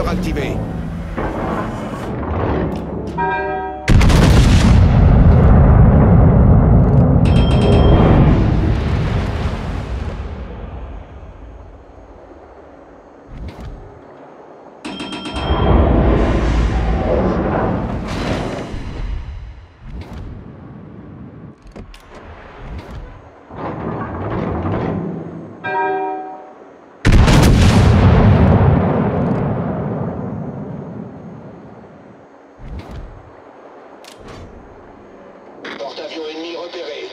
détonateur activé. Porte-avions ennemi repéré.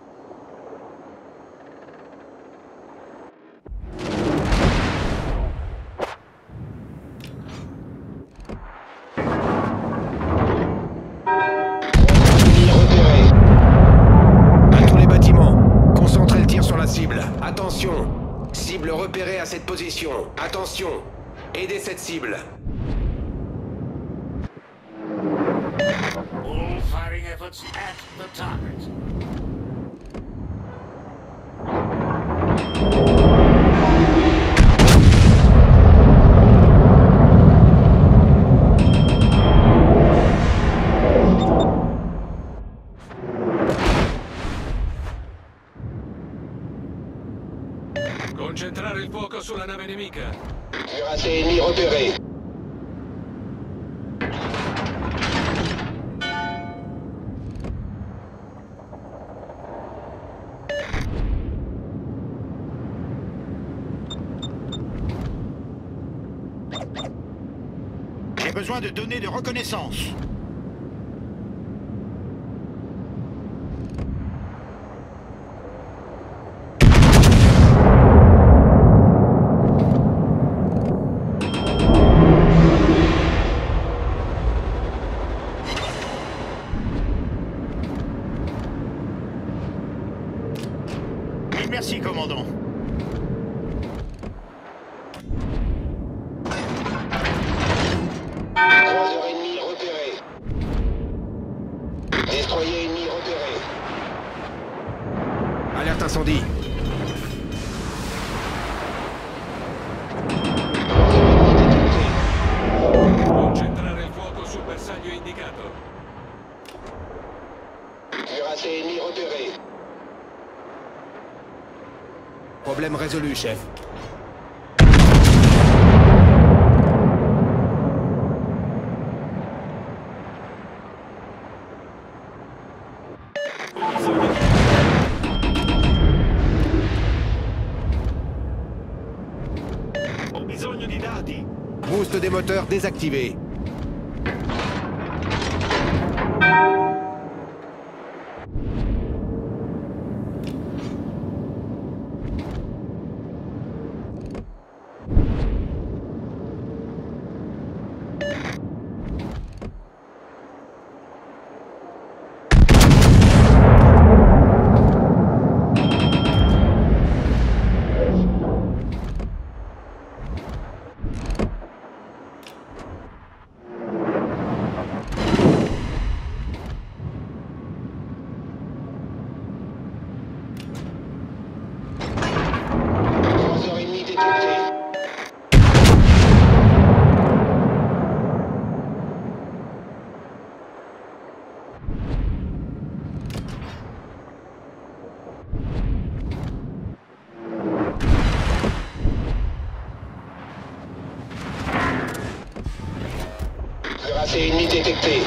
Ennemi repéré. À tous les bâtiments, concentrez le tir sur la cible. Attention, cible repérée à cette position. Attention, aidez cette cible. All firing efforts at the target. Concentrare il fuoco sulla nave nemica. Cuirassé ennemi repéré. J'ai besoin de données de reconnaissance. Merci, commandant. Croiseur ennemi repéré. Destroyer ennemi repéré. Alerte incendie. Concentrare il fuoco sul bersaglio indicato. Cuirassé ennemi repéré. Problème résolu, chef. Ho bisogno di dati. Boost des moteurs désactivé. Croiseur ennemi détecté. Cuirassé ennemi détecté.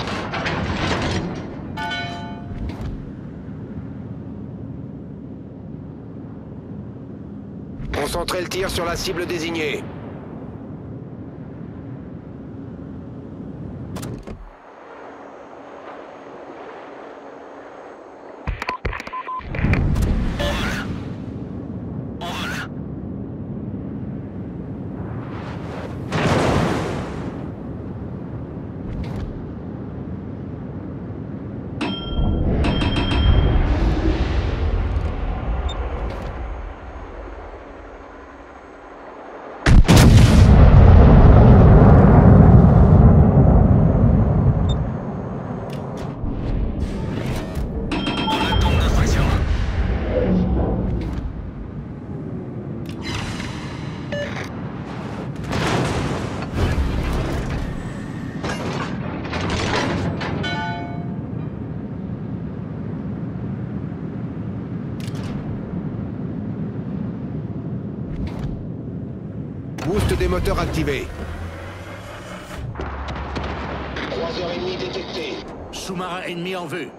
Concentrez le tir sur la cible désignée. Boost des moteurs activé. 3h30 détectées. Sous-marin ennemi en vue.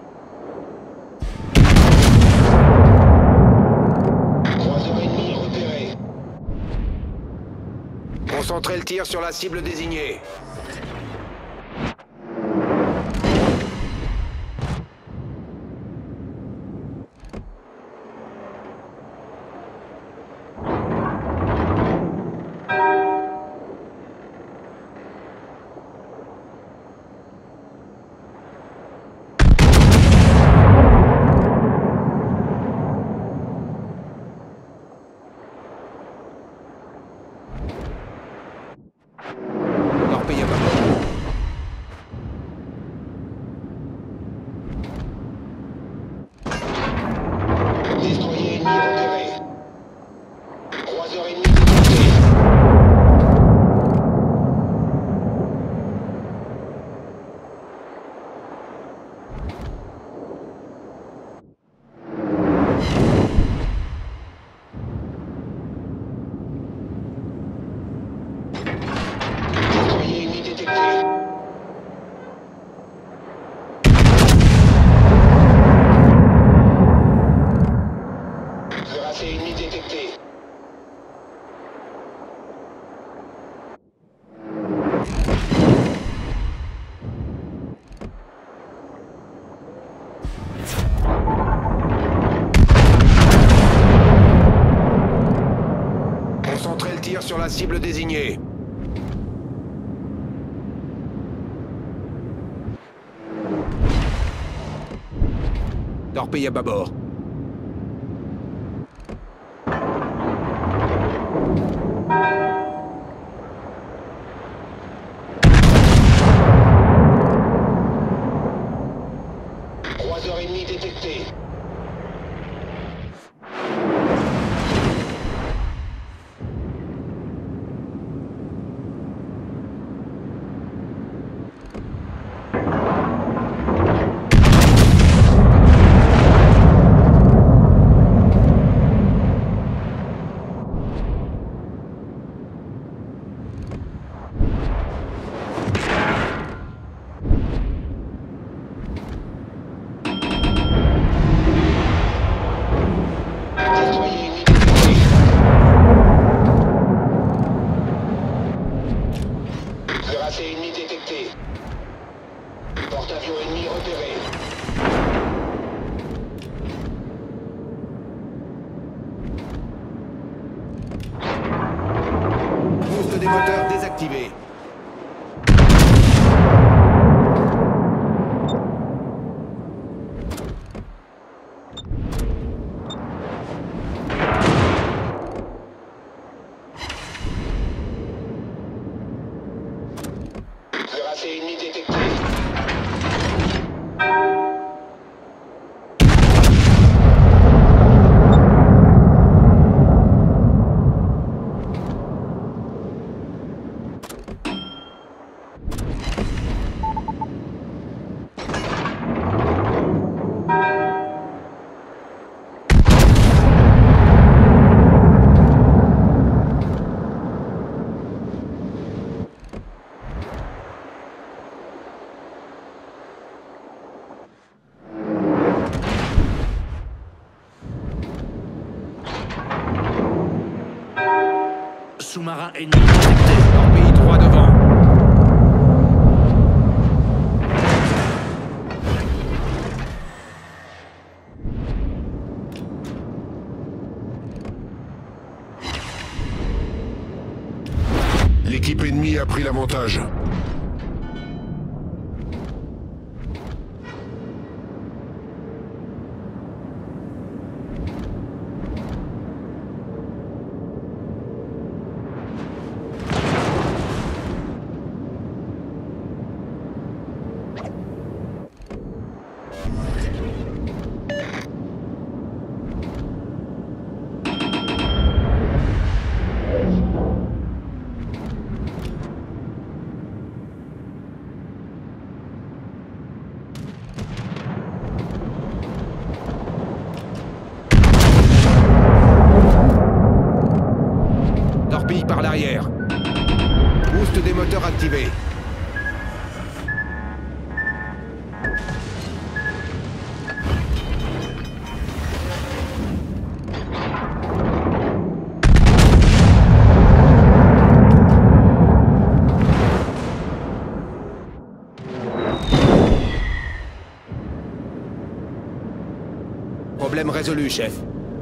3h30 repérées. Concentrez le tir sur la cible désignée. Torpille à bord. Destroyer ennemi repéré. 3h30 détectées. Destroyer ennemi détecté. Cuirassé ennemi détecté. Concentrez le tir sur la cible désignée. Torpille à bâbord. Trois heures et demie détectées. Destroyer ennemi détecté. Cuirassé ennemi détecté. Porte-avions ennemi repéré. Boost des moteurs désactivé. Cuirassé ennemi détecté. Sous-marin ennemi détecté. Torpille 3 devant. L'équipe ennemie a pris l'avantage. Torpille par l'arrière. désactivé. Problème résolu, chef.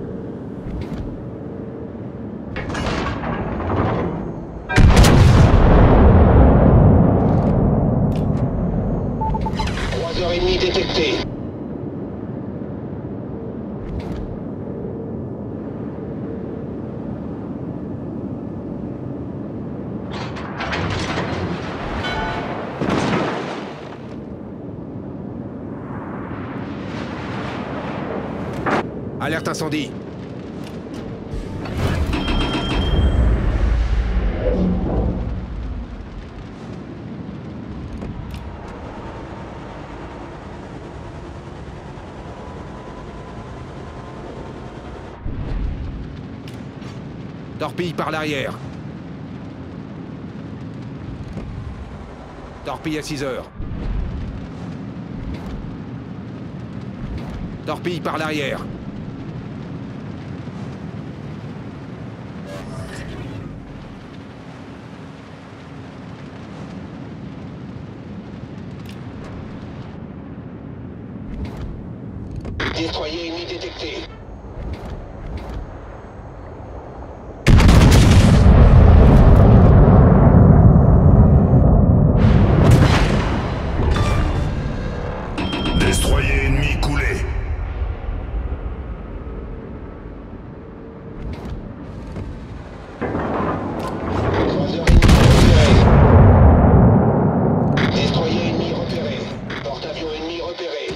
Croiseur ennemi détecté. Alerte incendie. Torpille par l'arrière. Torpille à 6 heures. Torpille par l'arrière. Destroyer ennemi détecté. Destroyer ennemi coulé. Croiseur ennemi repéré. Destroyer ennemi repéré. Porte-avions ennemi repéré.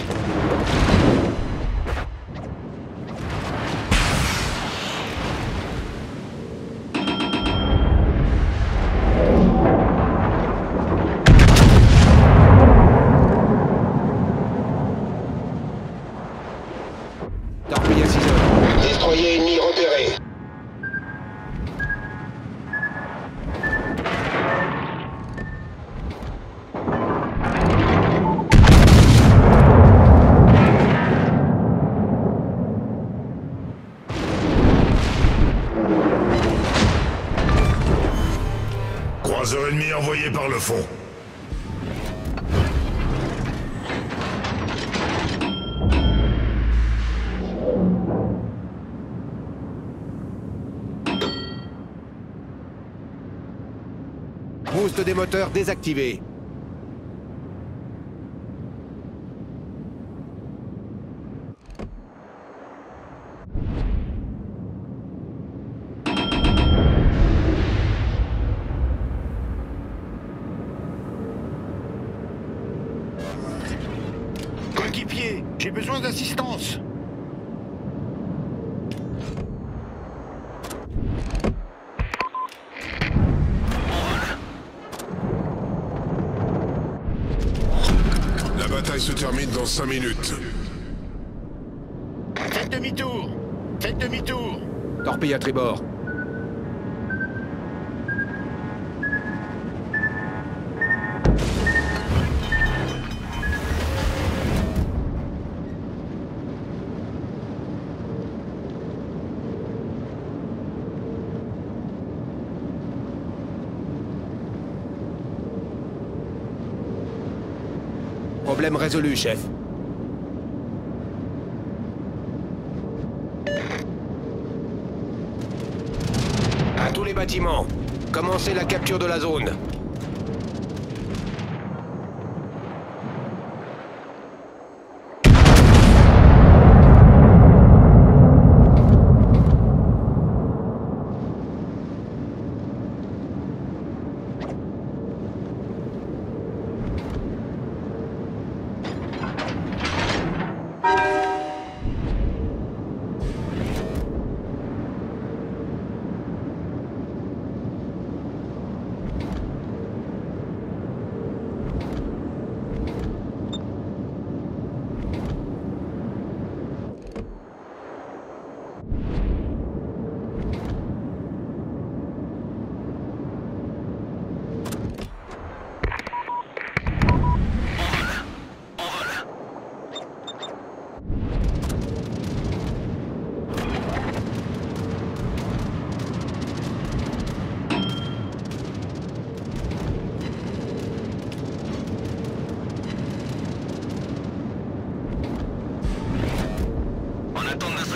Torpille à 6 heures. Destroyer ennemi repéré. Croiseur ennemi envoyé par le fond. Boost des moteurs désactivé. Coéquipier, j'ai besoin d'assistance. La bataille se termine dans 5 minutes. Faites demi-tour. Faites demi-tour. Torpille à tribord. Problème résolu, chef. À tous les bâtiments, commencez la capture de la zone.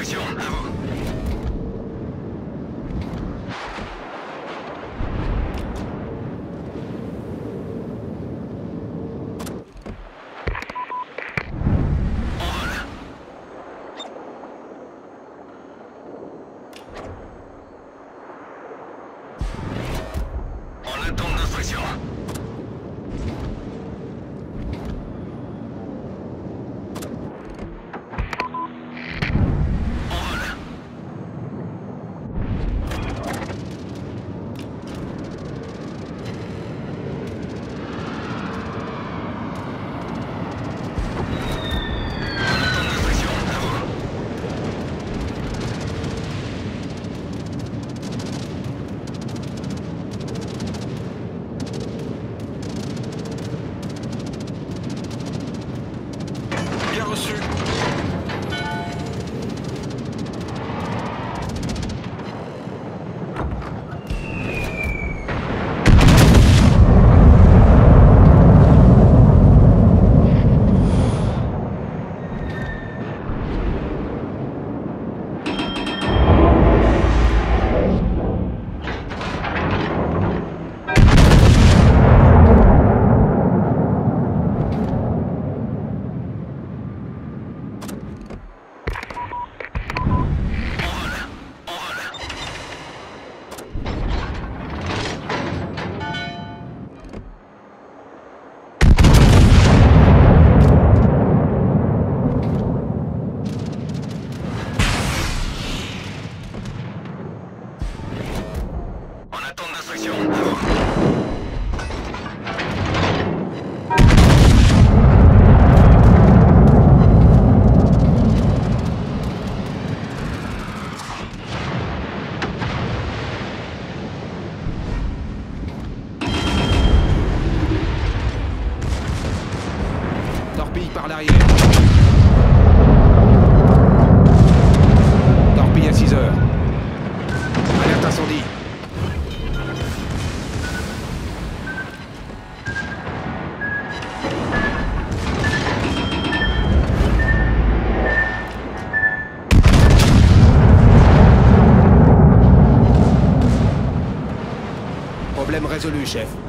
d'instruction, à vous. On attend d'instruction. Bien reçu. On attend d'instruction, à vous. Torpille par l'arrière. Torpille à 6 heures. Alerte incendie. Problème résolu, chef.